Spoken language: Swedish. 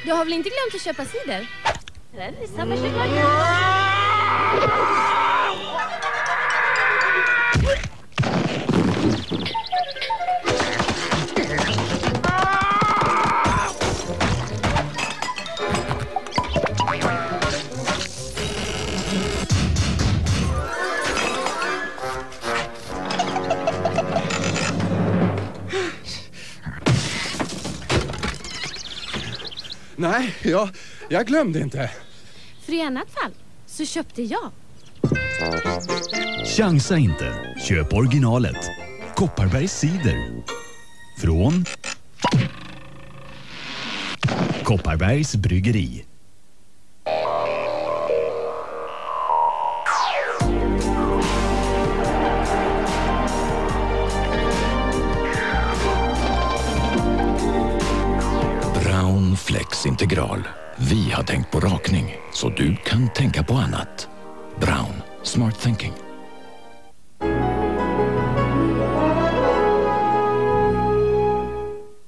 Du har väl inte glömt att köpa cider? Nej, jag glömde inte. För i annat fall så köpte jag. Chansa inte. Köp originalet. Kopparbergs cider. Från Kopparbergs bryggeri. Braun Flex Integral. Vi har tänkt på rakning, så du kan tänka på annat. Braun. Smart thinking.